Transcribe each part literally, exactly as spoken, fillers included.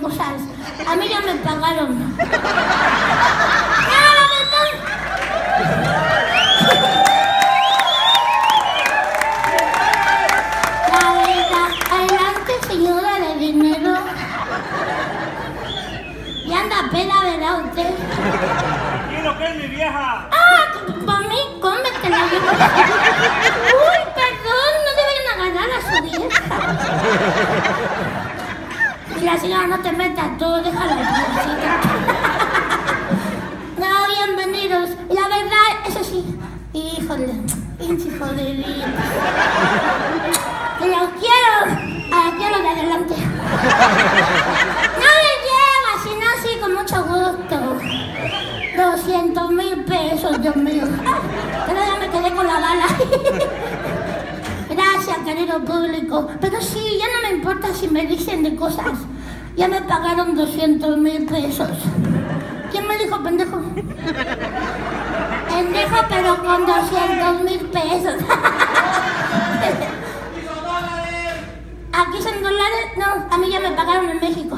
cosas. A mí ya me pagaron. La verdad, adelante, señora de dinero. Y anda pela, ¿verdad usted? ¿Y lo que es mi vieja? Ah, para mí, cómetela. Uy, perdón, no te vayan a agarrar a su vieja. Y la señora, no te metas todo, déjala al pobrecito. No, bienvenidos. Y la verdad, eso sí, híjole, pinche hijo de vida. Que los quiero, a los quiero de adelante. No le lleva, sino así con mucho gusto. Doscientos mil pesos, Dios mío. Pero ya me quedé con la bala. Gracias, querido público. Pero sí, ya no me importa si me dicen de cosas. Ya me pagaron doscientos mil pesos. ¿Quién me dijo pendejo? Pendejo, pero con doscientos mil pesos. ¿Aquí son dólares? No, a mí ya me pagaron en México.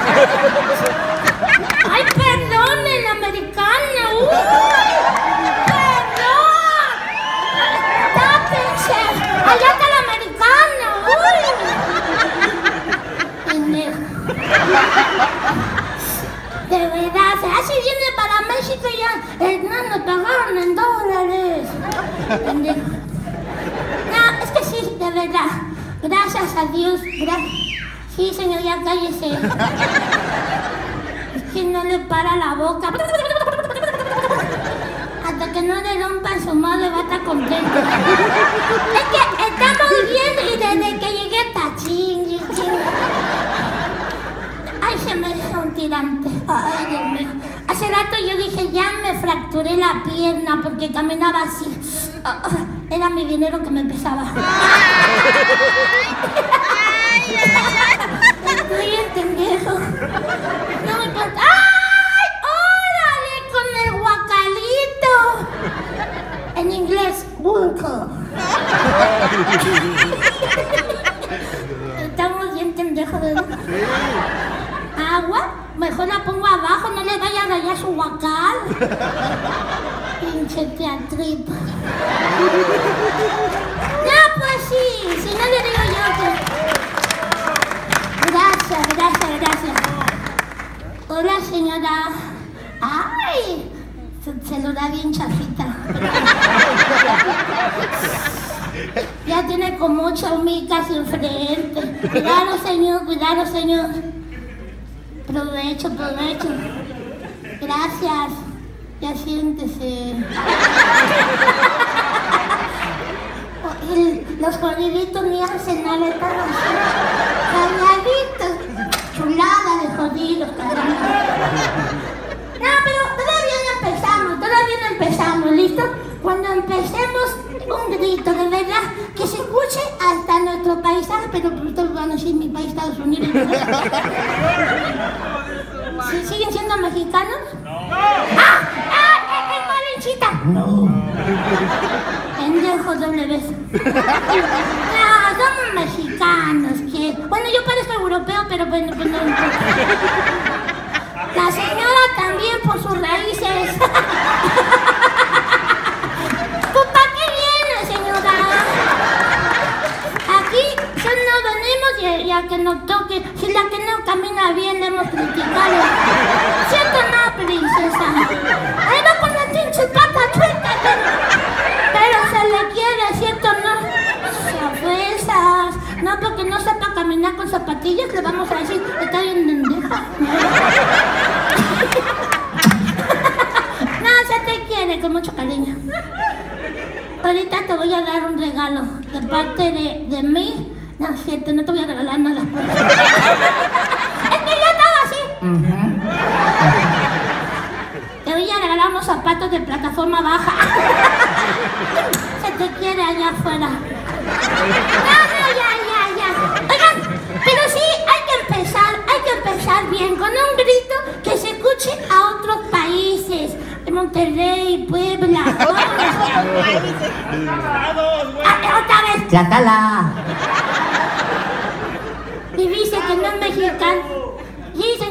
¡Ay, perdón, el americano! ¡Uh! ¡Perdón! ¡Tápense! ¡Allá está el americano! ¡Uy! Pendejo. De verdad, se hace viene para México y ya eh, no nos pagaron en dólares. Pendejo. No, es que sí, de verdad. Gracias a Dios. Gracias. Sí, señor, ya cállese. Es que no le para la boca. Hasta que no le rompan su madre va a estar contento. Es que estamos bien y desde que llegué está ching, ching. Ay, se me hizo un tirante. Ay, Dios mío. Hace rato yo dije, ya me fracturé la pierna porque caminaba así. Era mi dinero que me pesaba. Estoy bien pendejo. No me importa. ¡Ay! ¡Órale! Con el guacalito. En inglés, Wunko. Estamos bien pendejos, ¿verdad? ¿Agua? Mejor la pongo abajo, no le vaya a rayar su guacal. Pinche teatrito. No, pues sí, si no le digo yo que... Gracias, gracias, gracias. Hola, señora. ¡Ay! Se, se lo da bien chafita. Ya tiene como ocho micas enfrente. Cuidado, señor, cuidado, señor. Provecho, provecho. Gracias. Ya siéntese. El, los jodiditos ni hacen nada, están calladitos. Chulada de jodidos, caramba. No, pero todavía no empezamos, todavía no empezamos, ¿listo? Cuando empecemos, un grito, de verdad, que se escuche hasta nuestro paisaje, pero ustedes van a decir mi país, Estados Unidos. ¿Sí, ¿Siguen siendo mexicanos? No. ¡Ah! ¡Ah! ¡Es Marenchita! No. Pendejo doble vez. No, somos mexicanos, que... Bueno, yo parezco europeo, pero bueno, pues no importa. La señora también por sus raíces. ¿Tú para qué viene, señora? Aquí solo nos venimos y, y a que nos toque. Si la que no camina bien le hemos criticado. ¿Cierto no, princesa? Ahí va con la pinche pata chueca, pero, pero se le quiere, ¿cierto no? Fuerzas. No, porque no sepa caminar con zapatillas, le vamos a decir, está bien pendeja. No, se te quiere con mucho cariño. Ahorita te voy a dar un regalo de parte de, de mí. No, es cierto, no te voy a regalar nada. Es que yo estaba así. Uh-huh. Te voy a regalar unos zapatos de plataforma baja. Se te quiere allá afuera. No, no, ya, ya, ya. Oigan, pero sí hay que empezar, hay que empezar bien, con un grito que se escuche a otros países. De Monterrey, Puebla. Ah, otra vez. Tlaxcala. Y dice que no es mexicano. Dice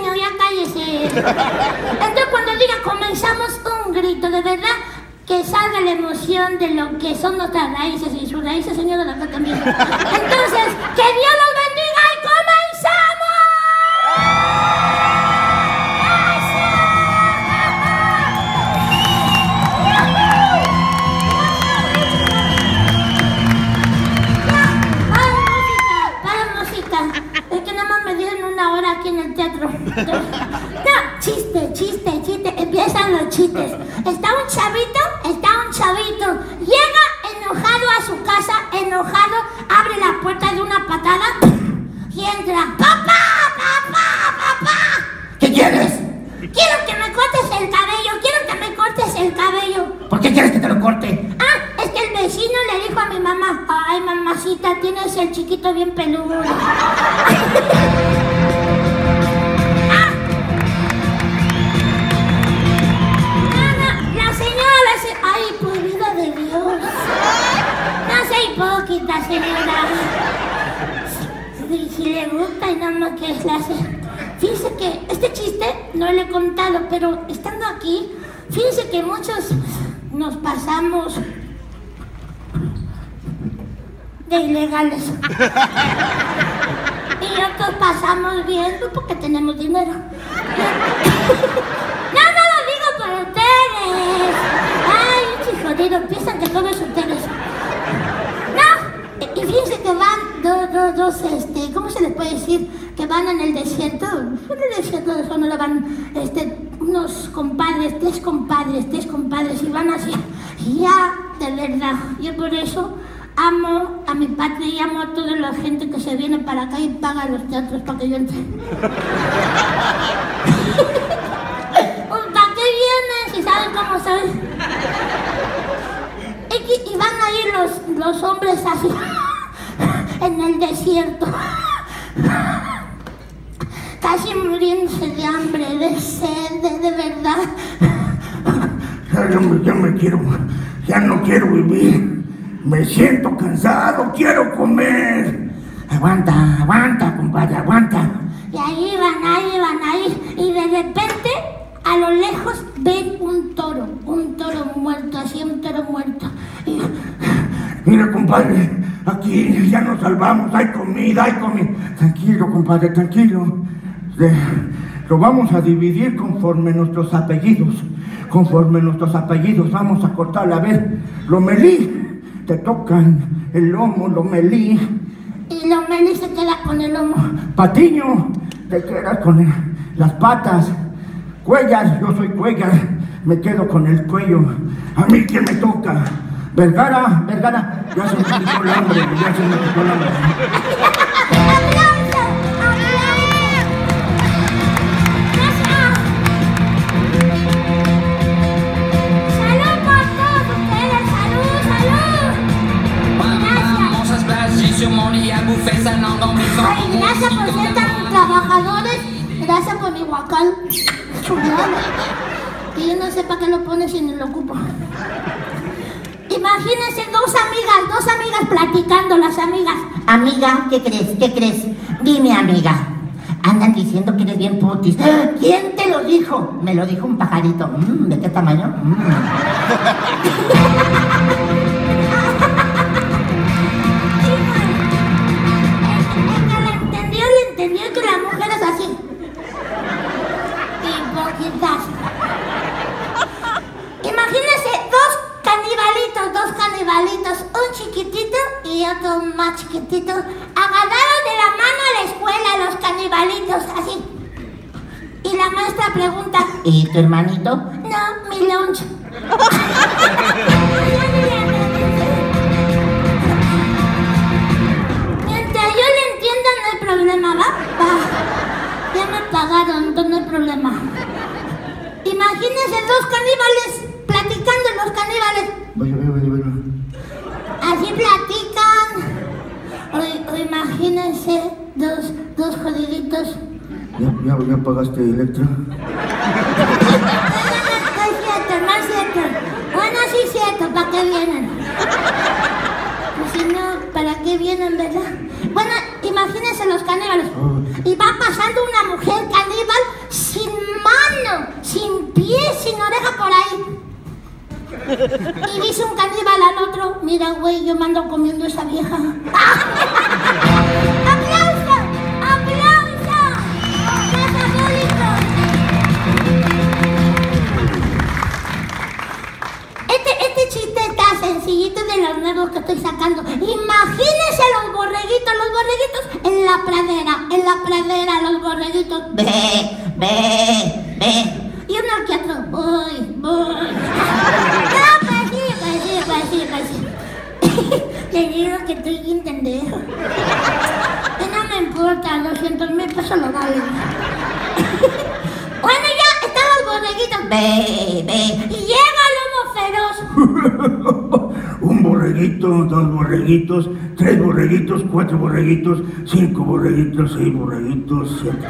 Entonces cuando diga comenzamos, un grito, de verdad, que salga la emoción de lo que son nuestras raíces y sus raíces, Señor, de la fe también. Entonces, que Dios los bendiga y comenzamos. Aquí en el teatro. No, chiste, chiste, chiste. Empiezan los chistes. Está un chavito, está un chavito. Llega enojado a su casa, enojado, abre la puerta de una patada y entra. ¡Papá, papá, papá! ¿Qué quieres? Quiero que me cortes el cabello, quiero que me cortes el cabello. ¿Por qué quieres que te lo corte? Ah, es que el vecino le dijo a mi mamá, ay, mamacita, tienes el chiquito bien peludo. Ay, por vida de Dios. No sea hipócrita, señora. Si, si le gusta y nada más que la hace. Fíjense que este chiste no le he contado, pero estando aquí, fíjense que muchos nos pasamos de ilegales. Y otros pasamos bien porque tenemos dinero. No, no lo digo por ustedes. Ay, jodido, piensan que todo es ustedes. No, y fíjense que van dos, dos, dos, este, ¿cómo se les puede decir? Que van en el desierto. En el desierto de Sonora van, este, unos compadres, tres compadres, tres compadres, y van así. Y ya, de verdad, yo por eso amo a mi patria y amo a toda la gente que se viene para acá y paga los teatros para que yo entre. ¿Para qué vienen si saben cómo soy? Y, y van a ir los, los hombres así, en el desierto, casi muriéndose de hambre, de sed, de, de verdad. Ya me, ya me quiero, ya no quiero vivir. Me siento cansado, quiero comer. Aguanta, aguanta, compadre, aguanta. Y ahí van, ahí van, ahí. Y de repente, a lo lejos, ven un toro. Un toro muerto, así un toro muerto. Y... Mira, compadre, aquí ya nos salvamos, hay comida, hay comida. Tranquilo, compadre, tranquilo. De, lo vamos a dividir conforme nuestros apellidos. Conforme nuestros apellidos, vamos a cortarle. A ver, Lomelí, te tocan el lomo, Lomelí. Y Lomelí se queda con el lomo. Patiño, te quedas con el, las patas. Cuellar, yo soy Cuellar, me quedo con el cuello. ¿A mí quién me toca? Vergara, Vergara, ya se me quitó el hambre, ya se me quitó el hambre. ¡Aplauso! ¡Aplauso! ¡Gracias! ¡Salud por todos ustedes! ¡Salud, salud! ¡Gracias! Ay, gracias por ser tan trabajadores. Gracias por mi guacal. Chulada. Y yo no sé para qué lo pones si no lo ocupo. Imagínense dos amigas, dos amigas platicando, las amigas. Amiga, ¿qué crees? ¿Qué crees? Dime, amiga. Andan diciendo que eres bien putis. ¿Quién te lo dijo? Me lo dijo un pajarito. Mm, ¿de qué tamaño? Mm. Le entendió, le entendió que la mujer es así. Hipócritas. Imagínense dos canibalitos, dos canibalitos, un chiquitito y otro más chiquitito, agarrados de la mano a la escuela, los canibalitos, así. Y la maestra pregunta, ¿y tu hermanito? no, mi lunch. Mientras yo le entienda, no hay problema, ¿va? Va. Ya me pagaron, entonces no hay problema. Imagínense dos caníbales platicando, los caníbales. Vaya, vaya, vaya. Así platican. O, o imagínense dos, dos jodiditos. ¿Ya, ya, ya pagaste Electra? No, no es cierto, no es cierto. Bueno, sí es cierto, ¿para qué vienen? Pues si no, ¿para qué vienen, verdad? Bueno, imagínense los caníbales. Y va pasando una mujer caníbal sin mano. Y dice un caníbal al otro, mira, güey, yo me ando comiendo esa vieja. ¡Aplauso! ¡Aplauso! ¡Más abuelitos! Este, este chiste está sencillito de los nuevos que estoy sacando. Imagínense los borreguitos, los borreguitos en la pradera, en la pradera, los borreguitos. Ve, ve, ve. Y uno que otro, voy, voy. No, pues sí, pues sí, pues sí, pues sí. Le digo que estoy bien pendejo. Que no me importa, doscientos mil pesos lo vale. Bueno, ya están los borreguitos. Ve, ve. Y llega el lobo feroz. Un borreguito, dos borreguitos, tres borreguitos, cuatro borreguitos, cinco borreguitos, seis borreguitos, siete.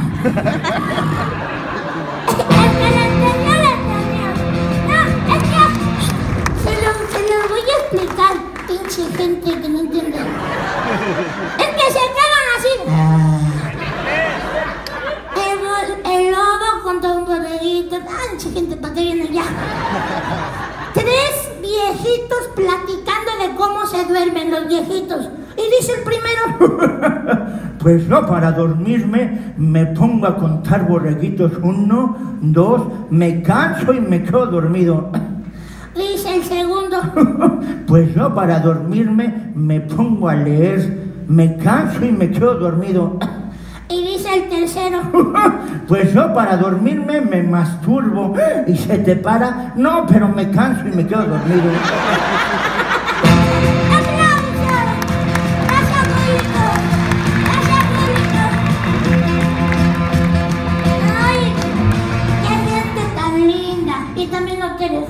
El que le entendió, le entendió. No, es que se lo, se lo voy a explicar, pinche gente que no entiende. Es que se quedan así. Ah, El, bo- el lobo contra un borreguito. Ay, pinche gente, ¿para qué vienen ya? Tres viejitos platicando de cómo se duermen los viejitos. Y dice el primero, Pues no, para dormirme me pongo a contar borreguitos. Uno, dos, me canso y me quedo dormido. dice el segundo, Pues no, para dormirme me pongo a leer. Me canso y me quedo dormido. y dice el tercero. Pues no, para dormirme me masturbo. Y se te para. No, pero me canso y me quedo dormido. ¡Aplausos! ¡Más abuelitos! ¡Más abuelitos! ¡Ay! ¡Qué gente tan linda! Y también ustedes.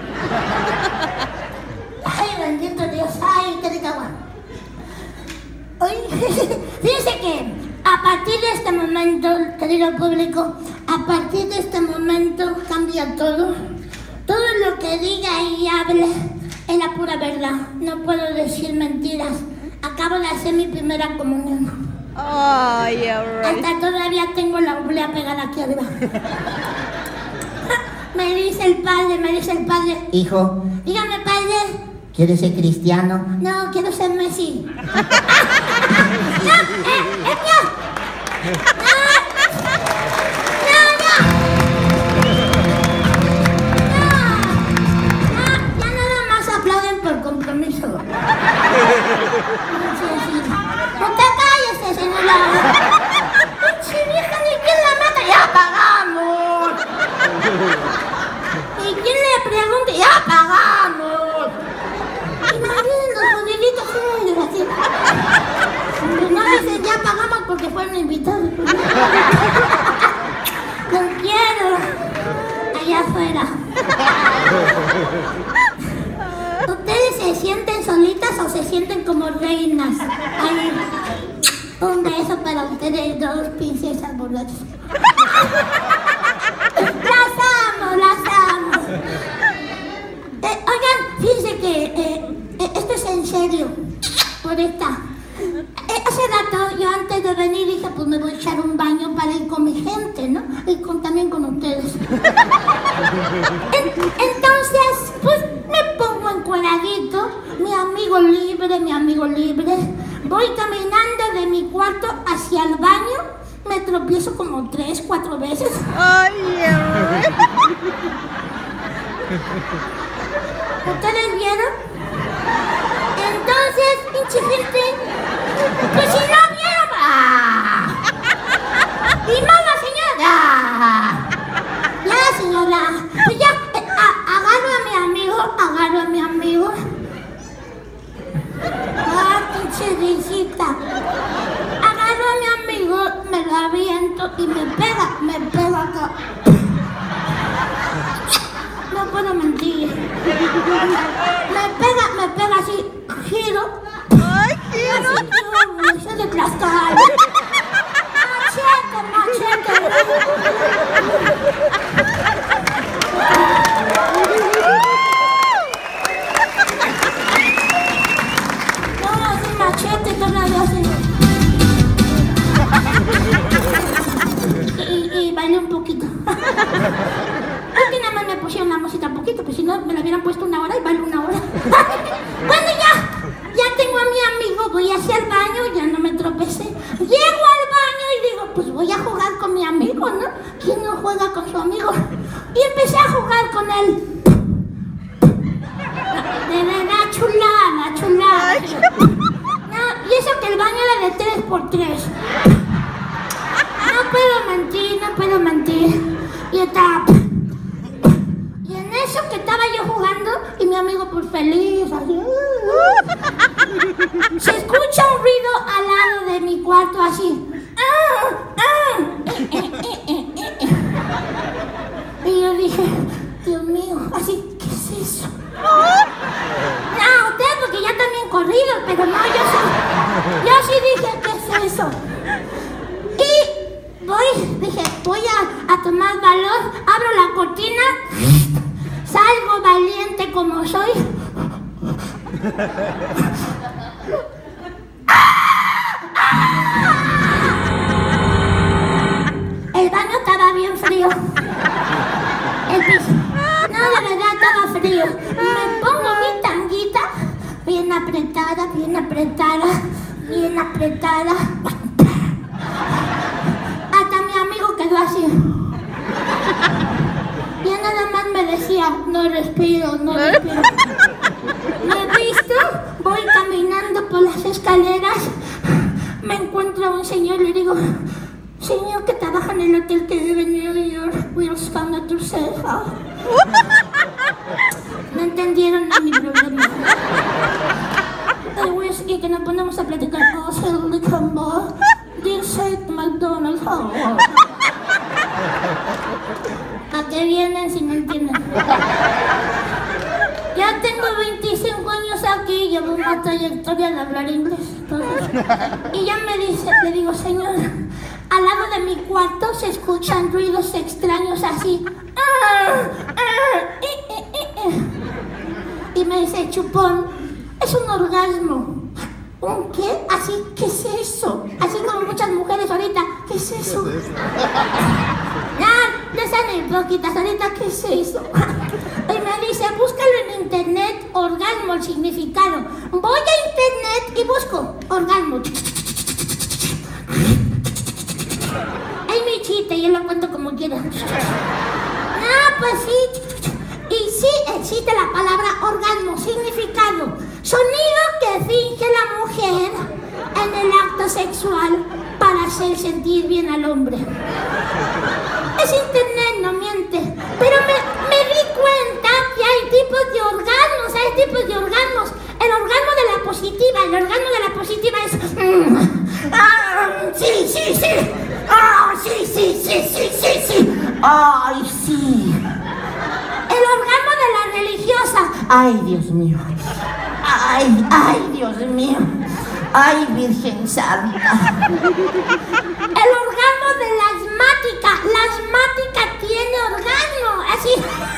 ¡Ay, bendito Dios! ¡Ay, qué rica agua! Ay, fíjense que a partir de este momento, querido público, a partir de este momento cambia todo. Todo lo que diga y hable es la pura verdad. No puedo decir mentiras. Acabo de hacer mi primera comunión. Oh, yeah, right. Hasta todavía tengo la oblea pegada aquí arriba. Me dice el padre, me dice el padre. hijo, Dígame, padre. ¿quieres ser cristiano? No, quiero ser Messi. ¡No! ¡Eh! ¡Es mío! ¡No! ¡No, no! ¡No! ¡No! Ya nada más aplauden por compromiso. Sí, sí. ¡Usted cállese, señora! ¡Pinche vieja, ni quién la mata! ¡Ya pagamos! ¿Y quién le pregunta? ¡Ya pagamos! Imaginen los jodiditos ellos así. No dicen ya pagamos porque fueron invitados. Los quiero. Allá afuera. ¿Ustedes se sienten solitas o se sienten como reinas? Ahí. Un beso para ustedes dos princesas borrachas. Las amo, las amo. Eh, oigan, fíjense que eh, eh, esto es en serio, por esta. Eh, hace rato, yo antes de venir dije, pues me voy a echar un baño para ir con mi gente, ¿no? Y con, también con ustedes. En- entonces, pues me pongo encuadradito, mi amigo libre, mi amigo libre. Voy caminando de mi cuarto hacia el baño, me tropiezo como tres, cuatro veces. Oh, yeah, right. ¿Ustedes vieron? Entonces, pinche gente, pues si no vieron, ¡ah! Y más la señora, ¡ah! Ya, señora, pues ya, eh, a- agarro a mi amigo, agarro a mi amigo. Ah, pinche risita. Agarro a mi amigo, me lo aviento y me pega, me pega acá. No puedo mentir. Me pega, me pega así, giro. Ay, Así, quiero. yo, yo de pues voy a jugar con mi amigo, ¿no? ¿Quién no juega con su amigo? Y empecé a jugar con él. De verdad, chulada, chulada. No, y eso que el baño era de tres por tres. No puedo mentir, no puedo mentir. Y estaba... Y en eso que estaba yo jugando, y mi amigo pues feliz, así... Se escucha un ruido al lado de mi cuarto, así... ¡Ah! ¡Ah! Eh, eh, eh, eh, eh. Y yo dije, Dios mío, así, ¿qué es eso? No, usted porque ya también corrido, pero no, yo sí, yo sí dije, ¿qué es eso? Y voy, dije, voy a, a tomar valor, abro la cortina, salgo valiente como soy. El baño estaba bien frío. El piso. No, de verdad estaba frío. Me pongo mi tanguita bien apretada, bien apretada, bien apretada. Hasta mi amigo quedó así. Y él nada más me decía, no respiro, no respiro. Me he visto, voy caminando por las escaleras, me encuentro a un señor y le digo, señor que trabaja en el hotel que vive en New York, we'll stand at your safe. No entendieron ni mi problema. Y que nos ponemos a platicar, oh, Shelly Campbell, this is McDonald's. Oh. ¿A qué vienen si no entienden? Ya tengo veinticinco años aquí, llevo una trayectoria de hablar inglés. Entonces, y ya me dice, le digo, señor, al lado de mi cuarto se escuchan ruidos extraños así. Ah, ah, eh, eh, eh, eh. Y me dice, chupón, es un orgasmo. ¿Un qué? Así, ¿qué es eso? Así como muchas mujeres ahorita, ¿qué es eso? No, no sean hipócritas, ahorita, ¿qué es eso? Y me dice, búscalo en internet, orgasmo, el significado. Voy a internet y busco orgasmo. Es mi chiste, yo lo cuento como quiera. No, pues sí. Y sí existe la palabra orgasmo, significado. Sonido que finge la mujer en el acto sexual para hacer sentir bien al hombre. Es internet, no miente. Pero me, me di cuenta que hay tipos de orgasmos, hay tipos de orgasmos. El orgasmo de la positiva, el orgasmo de la positiva es... Mm, ah, sí, sí, sí. Ah, sí, sí, sí, sí, sí, sí. ¡Ay, sí! El orgasmo de la religiosa. ¡Ay, Dios mío! ¡Ay, ay, Dios mío! ¡Ay, Virgen Santa! El orgasmo de la asmática. La asmática tiene orgasmo. Así.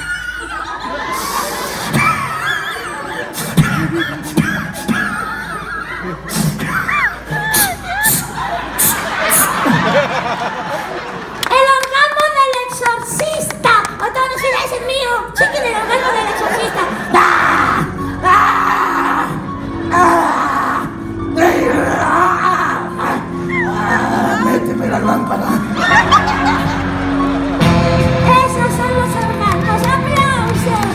El orgasmo del exorcista. Otra vez ese es mío. Chequen el orgasmo del exorcista. ¡Ah! ¡Ah! ¡Ah! ¡Ah! ¡Méteme la lámpara! Esos son los orgasmos. ¡Aplausos!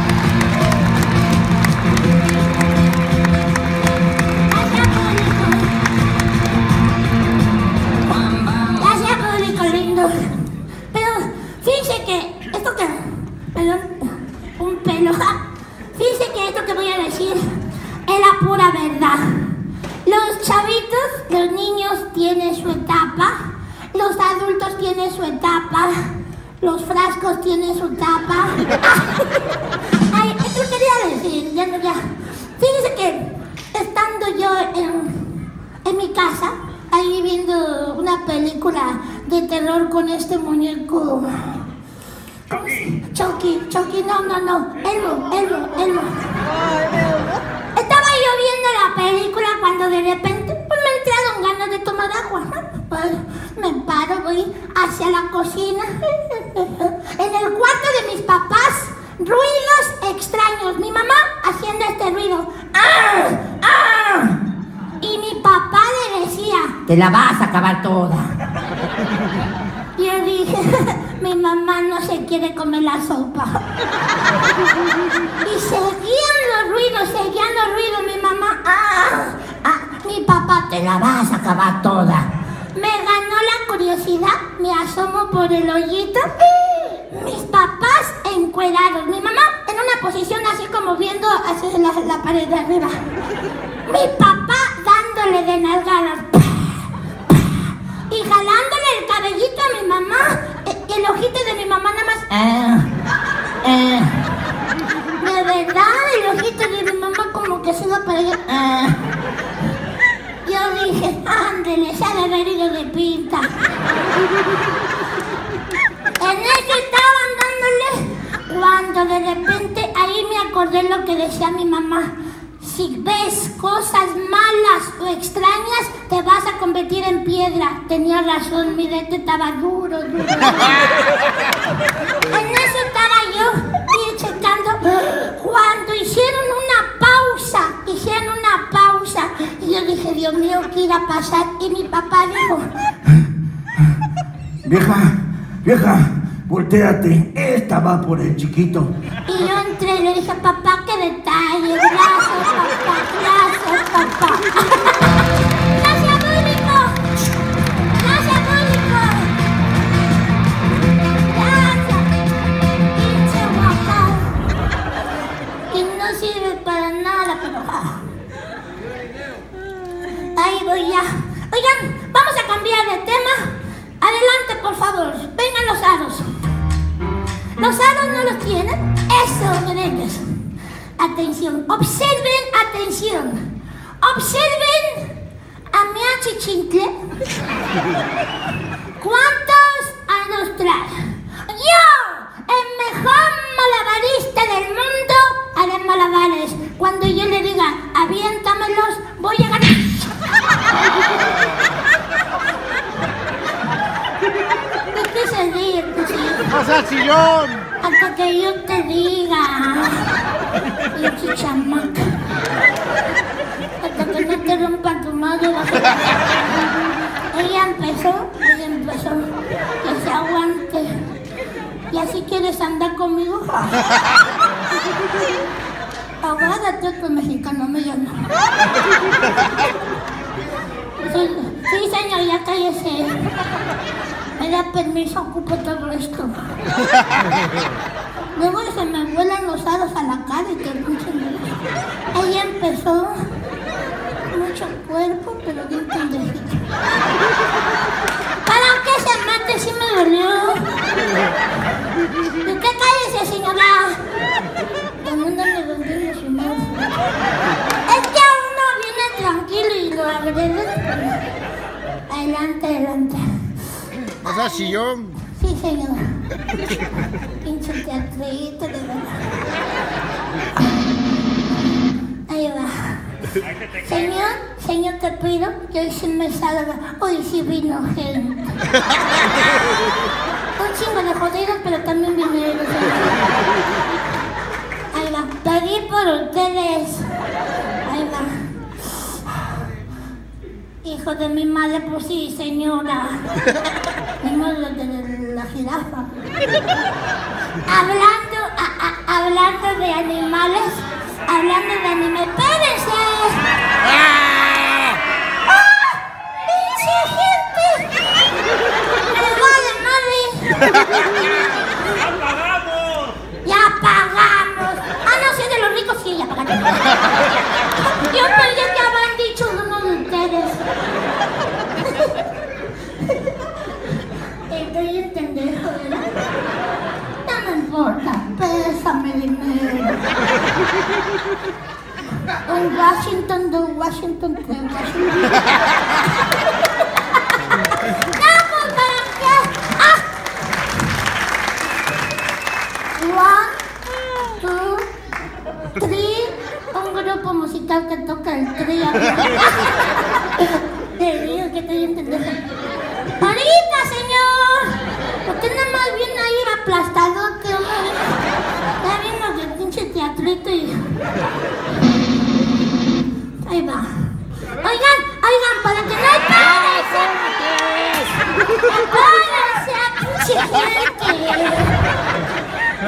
Gracias, público lindo. Pero fíjense que esto que... Perdón, un pelo. Fíjense que esto que voy a decir es la pura verdad. Los chavitos, los niños tienen su etapa, los adultos tienen su etapa, los frascos tienen su etapa. Ay, esto quería decir, ya no, ya. Fíjense que estando yo en, en mi casa, ahí viendo una película de terror con este muñeco. Chucky, Chucky, no, no, no, Elmo, Elmo, Elmo. Estaba yo viendo la película cuando de repente pues, me entraron ganas de tomar agua. Pues me paro, voy hacia la cocina. En el cuarto de mis papás, ruidos extraños. Mi mamá haciendo este ruido. ¡Ah! ¡Ah! Y mi papá le decía, Te la vas a acabar toda. Yo dije, mi mamá no se quiere comer la sopa. Y seguían los ruidos, seguían los ruidos. Mi mamá, ah, ah, mi papá, Te la vas a acabar toda. me ganó la curiosidad, me asomo por el hoyito. Mis papás encuerados, mi mamá en una posición así como viendo hacia la, la pared de arriba. Mi papá dándole de nalgadas y jalándole el cabellito a mi mamá. El, el ojito de mi mamá nada más. Eh, eh, De verdad, el ojito de mi mamá como que se iba para allá. eh. Yo dije, ándele, se ha de haber ido de pinta. En eso estaban dándole, cuando de repente ahí me acordé lo que decía mi mamá. Si ves cosas malas o extrañas, te vas a convertir en piedra. Tenía razón, mi dedo estaba duro, duro. En eso estaba yo, y checando, cuando hicieron una pausa, hicieron una pausa. Y yo dije, Dios mío, ¿qué irá a pasar? Y mi papá dijo, Vieja, vieja, voltéate. Esta va por el chiquito. y yo entré y le dije, papá, qué detalle, gracias, papá, gracias, papá. Gracias, público. Gracias, público. Gracias. Pinche guapo. Que no sirve para nada, pero... ah. Ahí voy ya. Oigan, vamos a cambiar de tema. Adelante, por favor. Vengan los aros. ¿Los aros no los tienen? Eso, merengues. Atención, observen, atención. Observen a mi achichincle. ¿Cuántos aros trae? Yo, el mejor malabarista del mundo, haré malabares. Cuando yo le diga, aviéntamelos, voy a ganar. ¿De qué se ríe, cuchillo? ¡Pasa al sillón! Hasta que yo te diga, pinche chamaca. Hasta que no te rompa tu madre. Ella empezó, ella empezó. Que se aguante. ¿Y así quieres andar conmigo? Ahogada, otro mexicano me llama. Sí, sí, señor, ya cállese. Me da permiso, ocupo todo esto. Luego se me vuelan los aros a la cara y que pinche me... Ella empezó, mucho cuerpo, pero bien pendejito. ¿Para qué se mete si me dolió? ¿Y qué cállese, señora? El mundo me dolió su madre. Es que uno viene tranquilo y lo agrede. Adelante, adelante. ¡Pasa al sillón! Sí, señor. Pinche teatrito, de verdad. Ahí va. Señor, señor, te pido que hoy sí me salga. Hoy sí vino gente. Un chingo de jodidos, pero también vinieron. Ahí va. Pedí por ustedes. Ahí va. Hijo de mi madre, pues sí, señora. Vimos lo de la jirafa. Hablando, a, a, hablando de animales, hablando de animales. ¡Espérense! ¡Ah! ¡Pinche gente! ¡Me vale madre! ¡Ya pagamos! ¡Ya pagamos! Ah, no, si es de los ricos, sí, ya pagamos. Yo pensé que habían dicho uno de ustedes. Estoy en pendejo, ¿verdad? No me importa, pésame dinero. En Washington, de Washington, de Washington. ¡No, pues, ¿para qué? ¡Ah! One, two, three. Un grupo musical que toca el trío. Te digo que estoy en pendejo. ¡Ahorita, señor! Usted nada más viene a ir aplastadote, hombre. Ya vimos del pinche teatrito y... Ahí va. Oigan, oigan, para que no hay padres.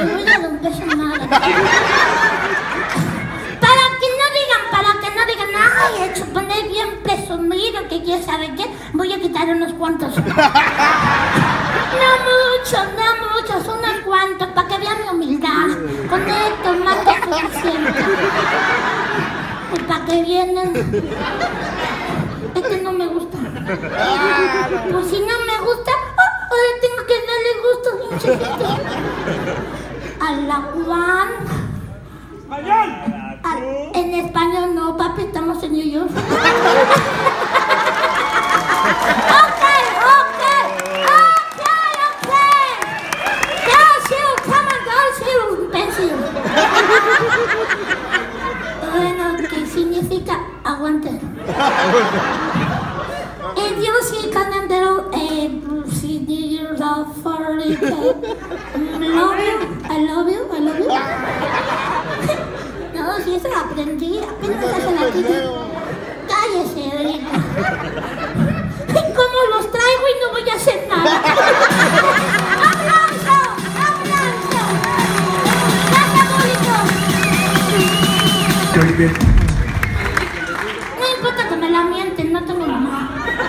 les voy a dar un beso nada. Para que no digan, para que no digan, ay, he hecho poner bien presumido, que quién sabe qué, voy a quitar unos cuantos. No muchos, no muchos, unos cuantos, para que vean mi humildad. Con esto más que suficiente. Y para que vienen. Es que no me gusta. Pues si no me gusta, oh, ahora tengo que darle gusto, bien chiquito. A la Juan. A, en español no, papi, estamos en New York. Ok, ok, ok, ok. Girls, you, come on, girls, you, pencil. Bueno, ¿qué significa aguante? If you see Canandero, eh, see the love for it, love you, I love you, I love you. No, si eso lo aprendí, apenas hace la tía. Cállese, Erika. ¿Cómo los traigo y no voy a hacer nada? ¡Aplauso! ¡Aplauso! ¡Gracias, bonito! No importa que me la mienten, no tengo mamá.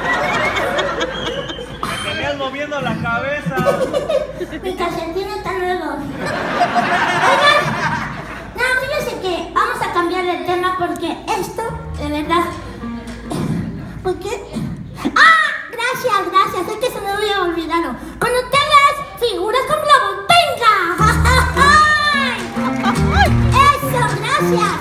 Me venías moviendo la cabeza. Mi calcetín está nuevo. Oigan, no, fíjense que vamos a cambiar de tema porque esto, de verdad, porque... ¡Ah! Gracias, gracias, es que se me había olvidado. Con ustedes, figuras con globos, ¡venga! ¡Eso, gracias!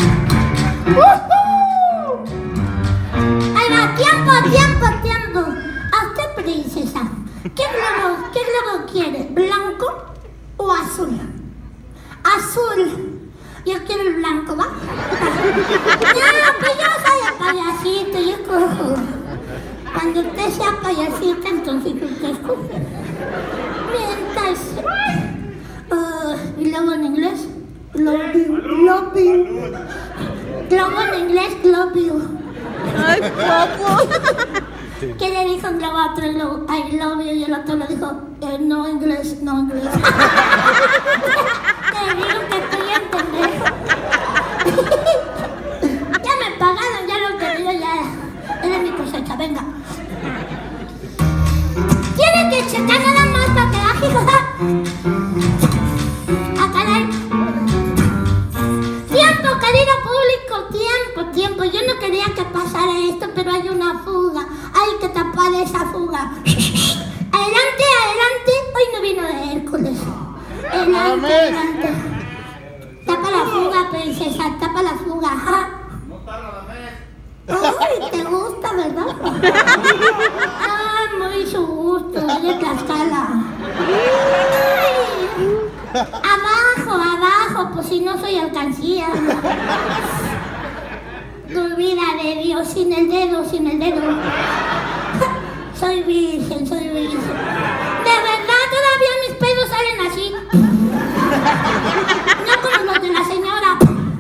¡Uh-huh! Ahí va, tiempo, tiempo, tiempo. A usted, princesa, ¿qué globo, qué globo quiere? ¿Blanco o azul? Azul. Yo quiero el blanco, ¿va? No, pues yo soy el payasito, yo cojo. Cuando usted sea payasita, entonces usted escoge. Mientras... Uh, ¿y luego en inglés? Love you, love you. Globo en inglés, love you. Ay, guapo. ¿Qué le dijo un globo a otro? I love you, y el otro le dijo, eh, no inglés, no inglés. Te digo que estoy entendiendo. Ya me pagaron, ya lo que yo ya era mi cosecha, venga. Tienen que checar nada más para que la hija. ¡Ah, caray! Tiempo, querido público, tiempo, tiempo. Yo no quería que pasara esto, pero hay una fuga. Hay que tapar esa fuga. Adelante, adelante. Hoy no vino de Hércules. Adelante, adelante. Tapa la fuga, princesa, tapa la fuga. ¿Ja? Ay, te gusta, ¿verdad? Ay, muy su gusto, es de Tlaxcala. Abajo, abajo, pues si no soy alcancía. Tu vida de Dios, sin el dedo, sin el dedo. Soy virgen, soy virgen. De verdad, todavía mis pedos salen así. No como los de la señora.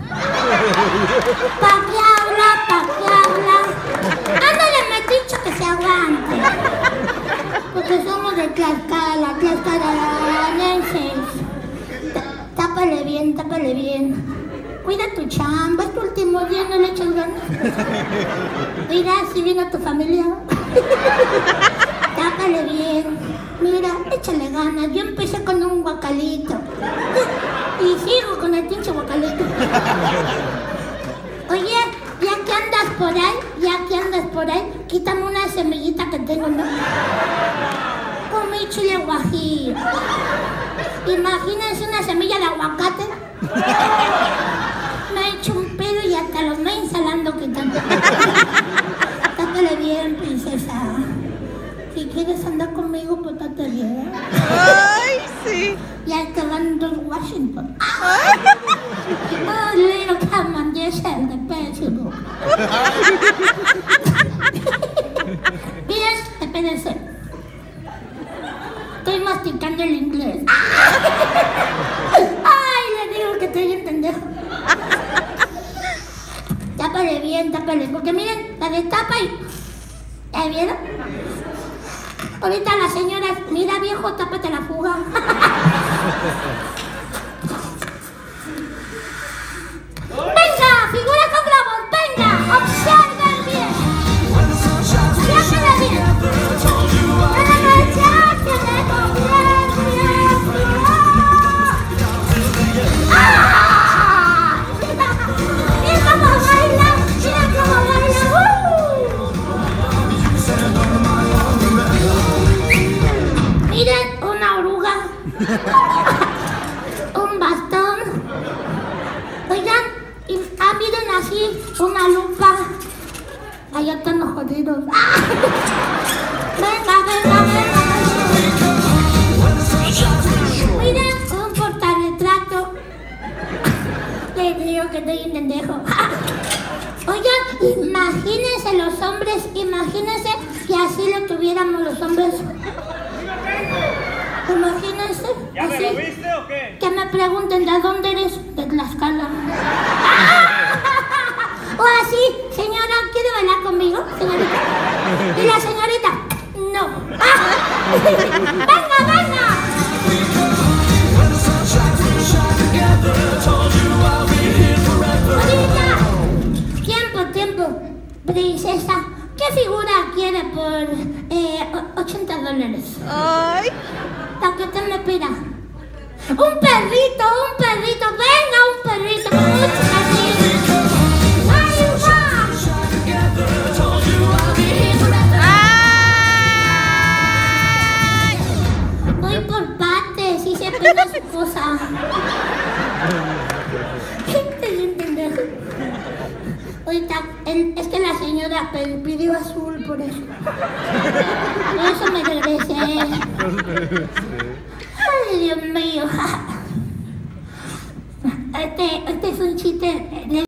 ¿Pa' qué habla? ¿Pa' qué habla? Ándale, meticho, que se aguante. Porque somos de Tlaxcala, tlaxcalanenses. Tápale bien, tápale bien. Cuida tu chamba, es tu último día, no le eches ganas. Mira, si vino tu familia. Tápale bien. Mira, échale ganas. Yo empecé con un guacalito. Y sigo con el pinche guacalito. Oye, ya que andas por ahí, ya que andas por ahí, quítame una semillita que tengo, ¿no? Con mi chile guajillo. Imagínense una semilla de aguacate. Me he hecho un pedo y hasta los me ensalando quitando. Tápale bien, princesa. Si quieres andar conmigo, pues tate bien. Ay, sí. Ya te van dos Washington. Oh, little Cameron, yes, and the pencil. Bien, espérense. Estoy masticando el inglés. Ay, le digo que estoy entendiendo. Tápale bien, tápale. Porque miren, la destapa y... ¿Ya vieron? Ahorita la señora, mira viejo, tápate la fuga. Un bastón. Oigan, y, ah, miren así, una lupa. Allá están los jodidos. ¡Ah! Venga, venga, venga. Miren, un portarretrato. Les digo que estoy un pendejo. Oigan, imagínense los hombres, imagínense que así lo tuviéramos los hombres. Imagínense. ¿Ya me así, lo viste o qué? que me pregunten de dónde eres, de Tlaxcala. O así, señora, ¿quiere bailar conmigo, señorita? Y la señorita, no. ¡Venga, venga! Ahorita, tiempo, tiempo, princesa, ¿qué figura quiere por eh, ochenta dólares? Ay. La que te me pida. Un perrito, un perrito, venga, un perrito con mucho cariño. ¡Ahí va! Voy por partes y se pide su cosa. Ahorita, el- es que la señora pe- pidió azul por eso. Por eso me regresé. Ay, Dios mío. Este, este es un chiste.